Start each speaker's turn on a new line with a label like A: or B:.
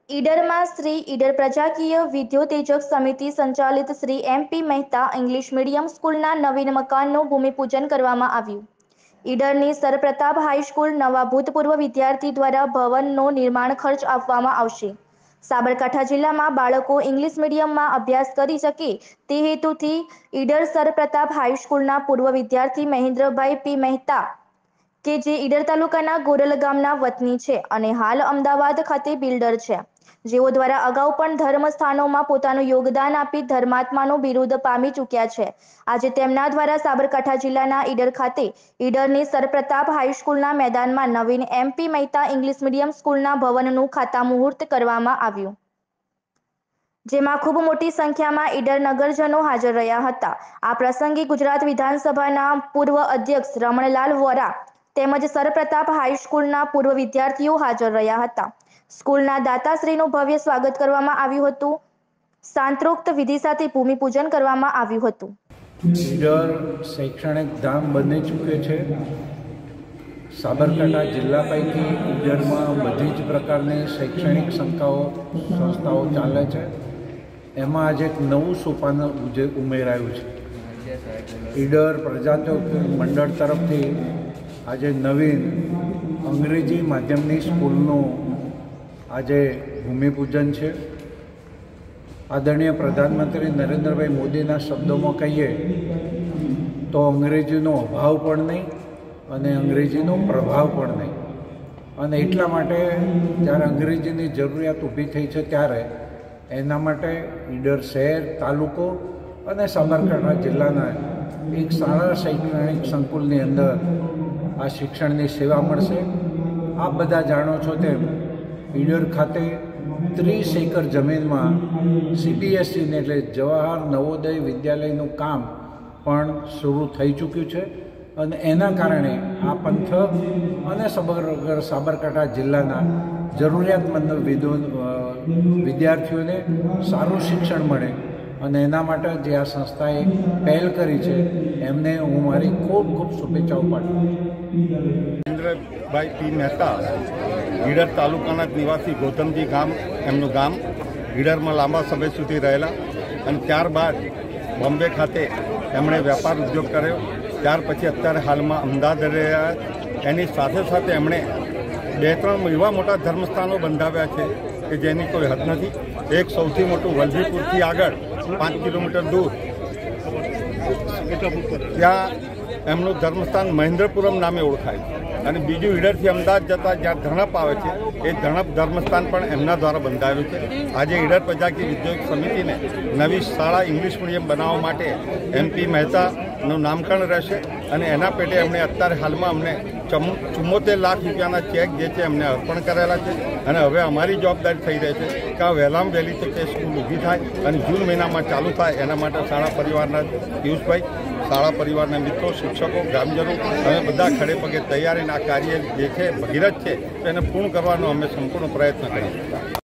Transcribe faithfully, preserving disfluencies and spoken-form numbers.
A: ઈડરમાં શ્રી ઈડર પ્રજાકીય વિદ્યોતેજક સમિતિ સંચાલિત Shri M P Mehta English medium સ્કૂલના નવીન મકાનનું ભૂમિપૂજન કરવામાં આવ્યું। ઈડરની સર પ્રતાપ હાઈસ્કૂલ નવા ભૂતપૂર્વ વિદ્યાર્થી દ્વારા ભવનનો નિર્માણ ખર્ચ આપવામાં આવશે। સાબરકાંઠા જિલ્લામાં બાળકો ઇંગ્લિશ મીડિયમમાં અભ્યાસ કરી શકે તે હેતુથી ઈડર સર પ્રતાપ હાઈસ્કૂલના પૂર્વ વિદ્યાર્થી મહેન્દ્રભાઈ પી મહેતા કે જે ઈડર તાલુકાના ગોરલ ગામના વતની છે અને હાલ અમદાવાદ ખાતે બિલ્ડર છે, જેઓ દ્વારા અગાઉ પણ ધર્મ સ્થાનોમાં પોતાનું યોગદાન આપી ધર્માત્માનું બિરુદ પામી ચૂક્યા છે। આજે તેમના દ્વારા સાબરકાંઠા જિલ્લાના ઈડર ખાતે ઈડરની સર પ્રતાપ હાઈસ્કૂલના મેદાનમાં નવીન M P Mehta English medium સ્કૂલના ભવનનું ખાતમુહૂર્ત કરવામાં આવ્યું, જેમાં ખૂબ મોટી સંખ્યામાં ઈડર નગરજનો હાજર રહ્યા હતા। આ પ્રસંગે ગુજરાત વિધાનસભાના પૂર્વ અધ્યક્ષ રમણલાલ વોરા તેમજ સર પ્રતાપ હાઈસ્કૂલના પૂર્વ વિદ્યાર્થીઓ હાજર રહ્યા હતા। સ્કૂલના દાતાશ્રીનું ભવ્ય સ્વાગત કરવામાં આવ્યું હતું। શાંત્રોક્ત વિધિ સાથે ભૂમિપૂજન કરવામાં આવ્યું હતું।
B: ઈડર શૈક્ષણિક ધામ બની ચૂક્યો છે। સાબરકાંઠા જિલ્લા પૈકી ઈડરમાં બધી જ પ્રકારની શૈક્ષણિક સંસ્થાઓ સંસ્થાઓ ચાલે છે। એમાં આજે એક નવું સોપાન ઉમેરાયું છે। ઈડર પ્રજાતંત્ર મંડળ તરફથી આજે નવીન અંગ્રેજી માધ્યમની સ્કૂલનું આજે ભૂમિપૂજન છે। આદરણીય પ્રધાનમંત્રી નરેન્દ્રભાઈ મોદીના શબ્દોમાં કહીએ તો અંગ્રેજીનો અભાવ પણ નહીં અને અંગ્રેજીનો પ્રભાવ પણ નહીં, અને એટલા માટે જ્યારે અંગ્રેજીની જરૂરિયાત ઊભી થઈ છે ત્યારે એના માટે ઈડર શહેર, તાલુકો અને સાબરકાંઠા જિલ્લાના એક સારા શૈક્ષણિક સંકુલની અંદર આ શિક્ષણની સેવા મળશે। આપ બધા જાણો છો તેમ ઈડર ખાતે ત્રીસ એકર જમીનમાં સીબીએસઈને એટલે જવાહર નવોદય વિદ્યાલયનું કામ પણ શરૂ થઈ ચૂક્યું છે, અને એના કારણે આ પંથક અને સમગ્ર સાબરકાંઠા જિલ્લાના જરૂરિયાતમંદ વિદ્યાર્થીઓને સારું શિક્ષણ મળે, અને એના માટે જે આ સંસ્થાએ પહેલ કરી છે એમને હું મારી ખૂબ ખૂબ શુભેચ્છાઓ પાઠવું છું।
C: મહેન્દ્રભાઈ પી મહેતા ઈડર તાલુકાના નિવાસી ગૌતમજી ગામ એમનું ગામ, ઈડરમાં લાંબા સમય સુધી રહેલા અને ત્યારબાદ બોમ્બે ખાતે એમણે વેપાર ઉદ્યોગ કર્યો। ત્યાર પછી અત્યારે હાલમાં અમદાવાદ રહ્યા। એની સાથે સાથે એમણે બે ત્રણ એવા મોટા ધર્મસ્થાનો બંધાવ્યા છે કે જેની કોઈ હદ નથી। એક સૌથી મોટું વલભીપુરથી આગળ પાંચ કિલોમીટર દૂર ત્યાં એમનું ધર્મસ્થાન મહેન્દ્રપુરમ નામે ઓળખાય છે, અને બીજું ઈડરથી અમદાવાદ જતાં જ્યાં ધણપ આવે છે એ ધણપ ધર્મસ્થાન પણ એમના દ્વારા બંધાયેલું છે। આજે ઈડર પ્રજાકીય વિદ્યોતેજક સમિતિને નવી શાળા ઇંગ્લિશ મીડિયમ બનાવવા માટે એમ પી મહેતાનું નામકરણ રહેશે, અને એના પેટે એમણે અત્યારે હાલમાં અમને ચુમ્મોતેર લાખ રૂપિયાના ચેક જે છે એમને અર્પણ કરેલા છે, અને હવે અમારી જવાબદારી થઈ રહી છે કે આ વહેલામાં વહેલી તકે સ્કૂલ ઊભી થાય અને જૂન મહિનામાં ચાલુ થાય। એના માટે શાળા પરિવારના પિયુષભાઈ, શાળા પરિવારના મિત્રો, શિક્ષકો, ગ્રામજનો અમે બધા ખડે પગે તૈયારીના કાર્ય જે છે ભગીરથ છે એને પૂર્ણ કરવાનો અમે સંપૂર્ણ પ્રયત્ન કરીએ છીએ।